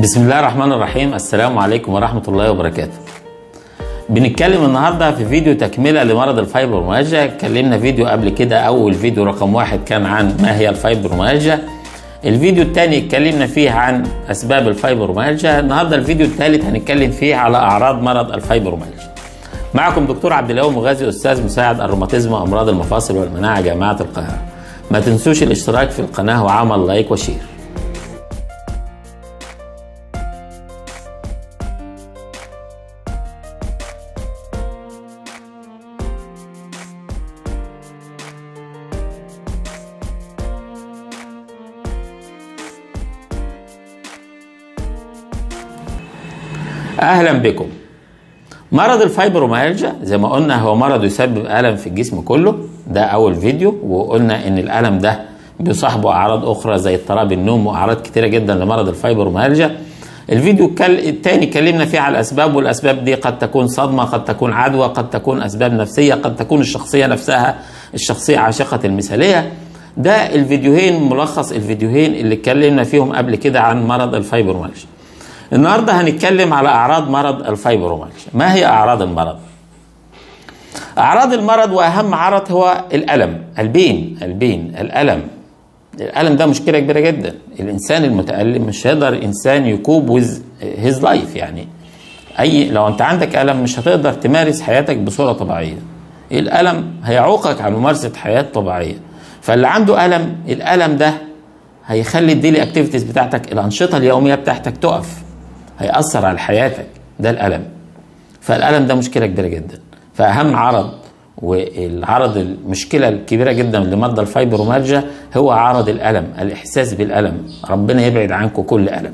بسم الله الرحمن الرحيم. السلام عليكم ورحمة الله وبركاته. بنتكلم النهاردة في فيديو تكملة لمرض الفايبروميالجيا. اتكلمنا فيديو قبل كده، أول فيديو رقم 1 كان عن ما هي الفايبروميالجيا. الفيديو الثاني اتكلمنا فيه عن أسباب الفايبروميالجيا. النهاردة الفيديو الثالث هنتكلم فيه على أعراض مرض الفايبروميالجيا. معكم دكتور عبد الله مغازي، أستاذ مساعد الروماتيزم وأمراض المفاصل والمناعة جامعة القاهرة. ما تنسوش الاشتراك في القناة وعمل لايك وشير. أهلا بكم. مرض الفايبروميالجيا زي ما قلنا هو مرض يسبب ألم في الجسم كله. ده أول فيديو، وقلنا إن الألم ده بيصاحبه أعراض أخرى زي اضطراب النوم وأعراض كتيرة جدا لمرض الفايبروميالجيا. الفيديو الثاني اتكلمنا فيه على الأسباب، والأسباب دي قد تكون صدمة، قد تكون عدوى، قد تكون أسباب نفسية، قد تكون الشخصية نفسها الشخصية عاشقة المثالية. ده الفيديوهين، ملخص الفيديوهين اللي اتكلمنا فيهم قبل كده عن مرض الفايبروميالجيا. النهارده هنتكلم على أعراض مرض الفايبروميالجيا. ما هي أعراض المرض؟ أعراض المرض وأهم عرض هو الألم، الألم. الألم ده مشكلة كبيرة جدا. الإنسان المتألم مش هيقدر إنسان يكوب هيز لايف، يعني لو أنت عندك ألم مش هتقدر تمارس حياتك بصورة طبيعية. الألم هيعوقك عن ممارسة حياة طبيعية. فاللي عنده ألم، الألم ده هيخلي الديلي اكتيفيتيز بتاعتك، الأنشطة اليومية بتاعتك تقف، هيأثر على حياتك. ده الألم. فالألم ده مشكلة كبيرة جدا. فأهم عرض، والعرض المشكلة الكبيرة جدا لمرضى الفايبروميالجيا هو عرض الألم، الإحساس بالألم. ربنا يبعد عنكم كل ألم.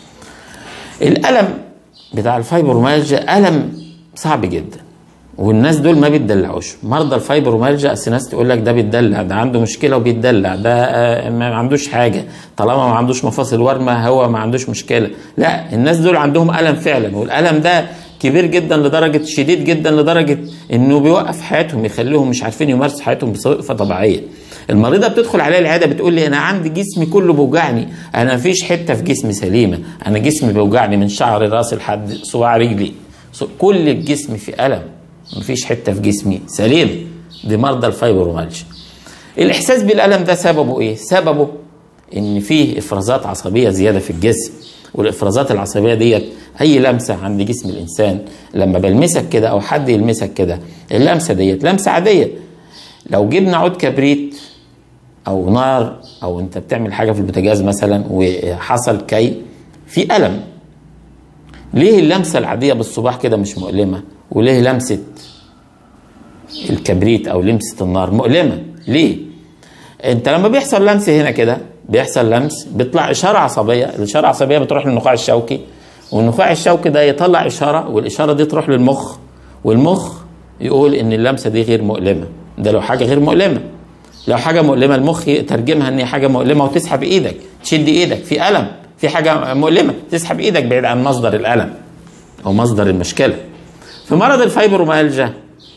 الألم بتاع الفايبروميالجيا ألم صعب جدا، والناس دول ما بيتدلعوش. مرضى الفايبروميالجيا الناس تقول لك ده بيتدلع، ده عنده مشكله وبيتدلع، ده ما عندوش حاجه، طالما ما عندوش مفاصل ورمه هو ما عندوش مشكله. لا، الناس دول عندهم الم فعلا، والالم ده كبير جدا لدرجه، شديد جدا لدرجه انه بيوقف حياتهم، يخليهم مش عارفين يمارسوا حياتهم بصفه طبيعيه. المريضه بتدخل عليا العياده بتقول لي انا عندي جسمي كله بيوجعني، انا مفيش حته في جسمي سليمه، انا جسمي بيوجعني من شعر راسي لحد صباع رجلي، كل الجسم في الم، مفيش حته في جسمي سليم. دي مرضى الفايبروميالجيا. الاحساس بالالم ده سببه ايه؟ سببه ان فيه افرازات عصبيه زياده في الجسم، والافرازات العصبيه ديت اي لمسه عند جسم الانسان، لما بلمسك كده او حد يلمسك كده، اللمسه ديت لمسه عاديه. لو جبنا عود كبريت او نار، او انت بتعمل حاجه في البوتاجاز مثلا وحصل كي، في الم. ليه اللمسه العاديه بالصباع كده مش مؤلمه، وليه لمسه الكبريت او لمسه النار مؤلمه؟ ليه؟ انت لما بيحصل لمس هنا كده، بيحصل لمس بيطلع اشاره عصبيه، الاشاره العصبيه بتروح للنخاع الشوكي، والنخاع الشوكي ده يطلع اشاره، والاشاره دي تروح للمخ، والمخ يقول ان اللمسه دي غير مؤلمه. ده لو حاجه غير مؤلمه. لو حاجه مؤلمه المخ يترجمها ان هي حاجه مؤلمه وتسحب ايدك، تشد ايدك في الم، في حاجه مؤلمه، تسحب ايدك بعيد عن مصدر الالم او مصدر المشكله. في مرض الفايبروميالجيا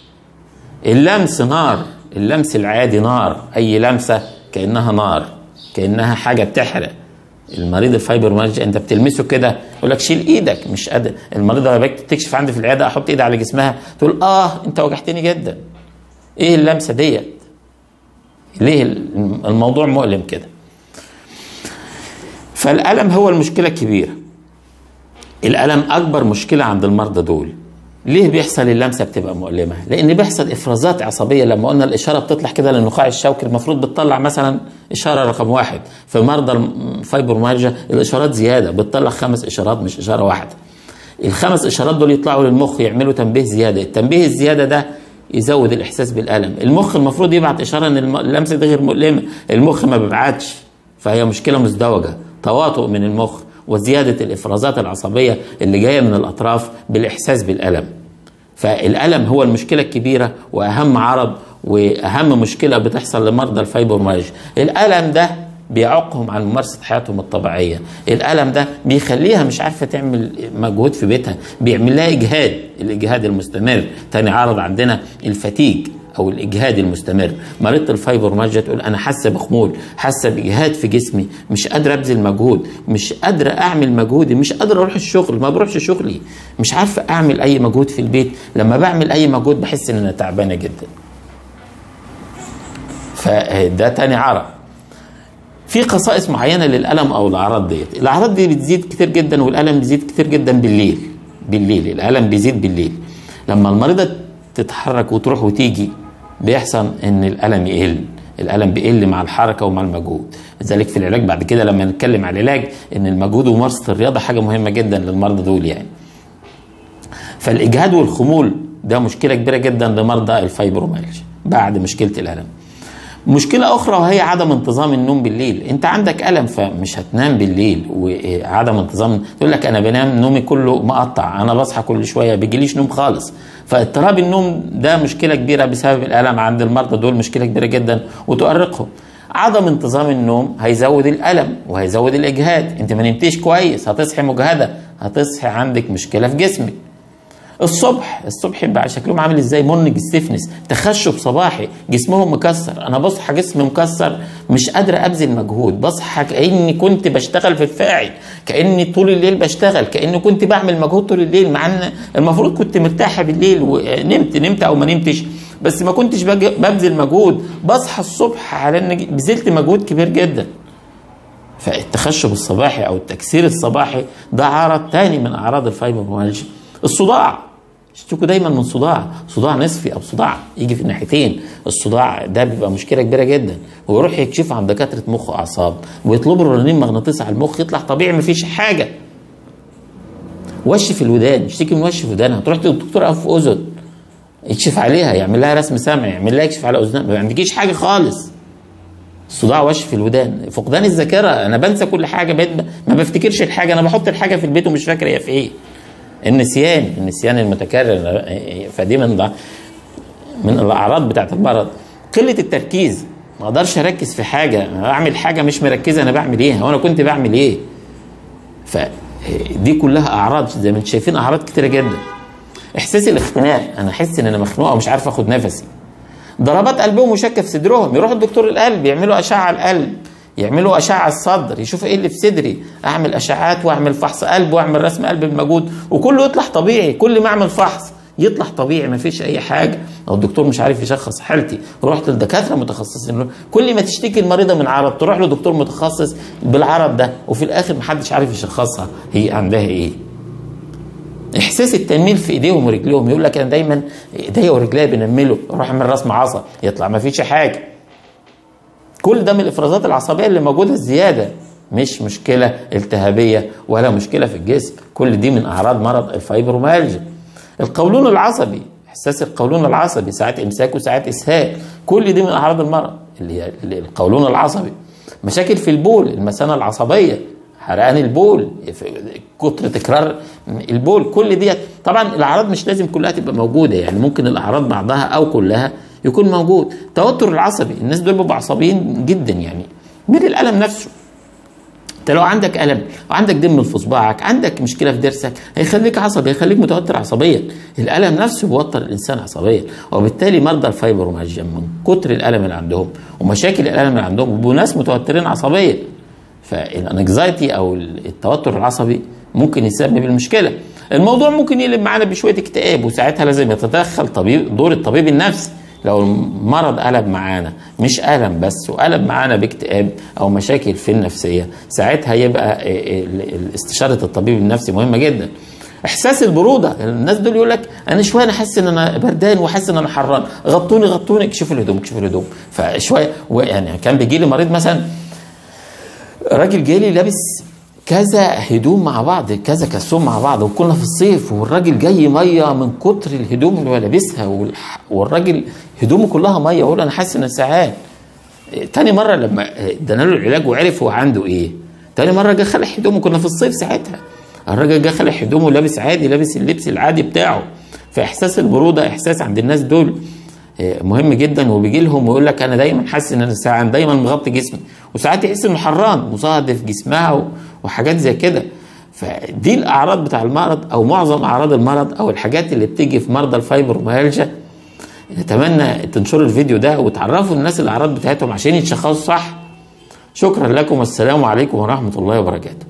اللمس نار، اللمس العادي نار، اي لمسه كانها نار، كانها حاجه بتحرق. المريض الفايبروميالجيا انت بتلمسه كده يقول لك شيل ايدك، مش قادر. المريضه لما تكشف عندي في العياده احط ايدي على جسمها تقول انت وجعتني جدا. ايه اللمسه ديت؟ ليه الموضوع مؤلم كده؟ فالالم هو المشكله الكبيره. الالم اكبر مشكله عند المرضى دول. ليه بيحصل اللمسه بتبقى مؤلمه؟ لان بيحصل افرازات عصبيه. لما قلنا الاشاره بتطلع كده للنخاع الشوكي، المفروض بتطلع مثلا اشاره رقم 1. في مرضى الفايبروميالجيا الاشارات زياده، بتطلع 5 اشارات مش اشاره واحده. ال5 اشارات دول يطلعوا للمخ يعملوا تنبيه زياده، التنبيه الزياده ده يزود الاحساس بالالم. المخ المفروض يبعت اشاره ان اللمسه دي غير مؤلمه، المخ ما بيبعتش، فهي مشكله مزدوجه، تواطؤ من المخ وزيادة الإفرازات العصبية اللي جاية من الأطراف بالإحساس بالألم. فالألم هو المشكلة الكبيرة وأهم عرض وأهم مشكلة بتحصل لمرضى الفايبروميالجيا. الألم ده بيعوقهم عن ممارسة حياتهم الطبيعية. الألم ده بيخليها مش عارفة تعمل مجهود في بيتها، بيعمل لها إجهاد، الإجهاد المستمر. تاني عرض عندنا الفتيج او الاجهاد المستمر. مريضه الفايبروميالجيا تقول انا حاسه بخمول، حاسه باجهاد في جسمي، مش قادره ابذل مجهود، مش قادره اعمل مجهودي، مش قادره اروح الشغل، ما بروحش شغلي، مش عارفه اعمل اي مجهود في البيت، لما بعمل اي مجهود بحس ان انا تعبانه جدا. فده تاني عرض. في خصائص معينه للالم او الاعراض ديت. الاعراض دي بتزيد كتير جدا، والالم بيزيد كتير جدا بالليل. الالم بيزيد بالليل. لما المريضه تتحرك وتروح وتيجي بيحصل ان الالم يقل. الالم بيقل مع الحركه ومع المجهود. لذلك في العلاج بعد كده لما نتكلم على العلاج ان المجهود وممارسه الرياضه حاجه مهمه جدا للمرضى دول يعني. فالاجهاد والخمول ده مشكله كبيره جدا لمرضى الفايبروميالجيا بعد مشكله الالم. مشكلة أخرى وهي عدم انتظام النوم بالليل. أنت عندك ألم فمش هتنام بالليل، وعدم انتظام تقول لك أنا بنام نومي كله مقطع، أنا بصحى كل شوية بيجيليش نوم خالص. فاضطراب النوم ده مشكلة كبيرة بسبب الألم عند المرضى دول، مشكلة كبيرة جدا وتؤرقهم. عدم انتظام النوم هيزود الألم وهيزود الإجهاد. أنت ما نمتيش كويس هتصحي مجهدة، هتصحي عندك مشكلة في جسمك. الصبح يبقى شكلهم عامل ازاي؟ مرنج ستيفنس، تخشب صباحي، جسمهم مكسر. انا بصحى جسمي مكسر، مش قادر ابذل مجهود، بصحى كاني كنت بشتغل في الفاعل، كاني طول الليل بشتغل، كاني كنت بعمل مجهود طول الليل، مع ان المفروض كنت مرتاحه بالليل ونمت او ما نمتش، بس ما كنتش ببذل مجهود. بصحى الصبح على ان بذلت مجهود كبير جدا. فالتخشب الصباحي او التكسير الصباحي ده عرض تاني من اعراض الفايبروميالجيا. الصداع، اشتكوا دايما من صداع نصفي او صداع يجي في الناحيتين. الصداع ده بيبقى مشكله كبيره جدا، ويروح يكشف عند دكاتره مخ واعصاب ويطلبوا رنين مغناطيسي على المخ يطلع طبيعي مفيش حاجه. وش في الودان، يشتكي من وش في ودانها، تروح للدكتور انف واذن يكشف عليها، يعمل لها رسم سمع، يعمل لها يكشف على اذنها، ما عندكيش حاجه خالص. الصداع وش في الودان. فقدان الذاكره، انا بنسى كل حاجه، ما بفتكرش الحاجه، انا بحط الحاجه في البيت ومش فاكر هي في ايه. النسيان المتكرر، فدي من الاعراض بتاعت المرض. قله التركيز، ما اقدرش اركز في حاجه، اعمل حاجه مش مركزه انا بعمل ايه، وانا كنت بعمل ايه. فدي كلها اعراض زي ما انتم شايفين، اعراض كتيره جدا. احساس الاختناق، انا احس ان انا مخنوقه ومش عارف اخد نفسي. ضربات قلبهم وشكه في صدرهم، يروحوا الدكتور القلب يعملوا اشعه على القلب، يعملوا اشعه على الصدر، يشوفوا ايه اللي في صدري، اعمل اشعات واعمل فحص قلب واعمل رسم قلب بمجهود، وكله يطلع طبيعي. كل ما اعمل فحص يطلع طبيعي، ما فيش اي حاجه. او الدكتور مش عارف يشخص حالتي، رحت لدكاتره متخصصين. كل ما تشتكي المريضه من عرض تروح لدكتور متخصص بالعرض ده، وفي الاخر محدش عارف يشخصها هي عندها ايه. احساس التنميل في ايديهم ورجليهم، يقول لك انا دايما ايديا ورجليا بنمله، اروح اعمل رسم عصب يطلع ما فيش حاجه. كل ده من الافرازات العصبيه اللي موجوده الزياده، مش مشكله التهابيه ولا مشكله في الجسم. كل دي من اعراض مرض الفايبروميالجيا. القولون العصبي، احساس القولون العصبي، ساعات امساك وساعات اسهال، كل دي من اعراض المرض اللي هي القولون العصبي. مشاكل في البول، المثانه العصبيه، حرقان البول، كتر تكرار البول، كل دي طبعا الاعراض مش لازم كلها تبقى موجوده، يعني ممكن الاعراض بعضها او كلها يكون موجود. توتر العصبي، الناس دول بيبقوا عصبيين جدا يعني من الالم نفسه. انت لو عندك الم وعندك دم في صباعك، عندك مشكله في ضرسك، هيخليك عصبي، هيخليك متوتر عصبيا. الالم نفسه بيوتر الانسان عصبيا، وبالتالي مرضى الفايبروميالجيا من كتر الالم اللي عندهم ومشاكل الالم اللي عندهم بيبقوا ناس متوترين عصبيا. فالانكزايتي او التوتر العصبي ممكن يسبب المشكله. الموضوع ممكن يقلب معانا بشويه اكتئاب، وساعتها لازم يتدخل دور الطبيب النفسي. لو المرض قلب معانا مش ألم بس، وقلب معانا باكتئاب أو مشاكل في النفسية، ساعتها يبقى استشارة الطبيب النفسي مهمة جدا. إحساس البرودة، الناس دول يقول لك أنا شوية أنا حاسس إن أنا بردان وحاسس إن أنا حران، غطوني اكشفوا الهدوم. فشوية يعني كان بيجي لي مريض مثلا، راجل جالي لابس كذا هدوم مع بعض، كذا كسوم مع بعض، وكنا في الصيف، والراجل جاي ميه من كتر الهدوم اللي هو لابسها، والراجل هدومه كلها ميه، ويقول انا حاسس ان ساعات. تاني مره لما ادينا له العلاج وعرف هو عنده ايه، تاني مره جه خلع هدومه، كنا في الصيف ساعتها، الراجل جه خلع هدومه لابس عادي، لابس اللبس العادي بتاعه. فاحساس البروده احساس عند الناس دول مهم جدا، وبيجي لهم ويقول لك انا دايما حاسس ان انا ساعات دايما مغطي جسمي، وساعات يحس انه حران مصهد في جسمها وحاجات زي كده. فدي الاعراض بتاع المرض، او معظم اعراض المرض، او الحاجات اللي بتيجي في مرضى الفايبروميالجيا نتمنى تنشروا الفيديو ده وتعرفوا الناس الاعراض بتاعتهم عشان يتشخصوا صح. شكرا لكم، والسلام عليكم ورحمة الله وبركاته.